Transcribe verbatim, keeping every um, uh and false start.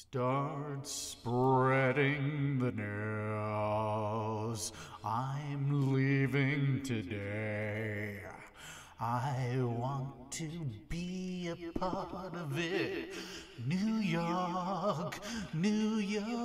Start spreading the news. I'm leaving today. I want to be a part of it. New York, New York.